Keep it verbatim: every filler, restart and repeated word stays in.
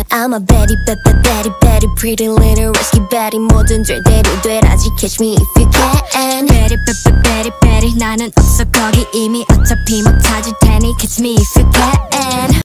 I'm a very, very, very, very pretty little risky betty. 뭐든 절대로 되라지 catch me if you can. Very, very, very, very 나는 없어 거기 이미 어차피 못 찾을 테니 catch me if you can.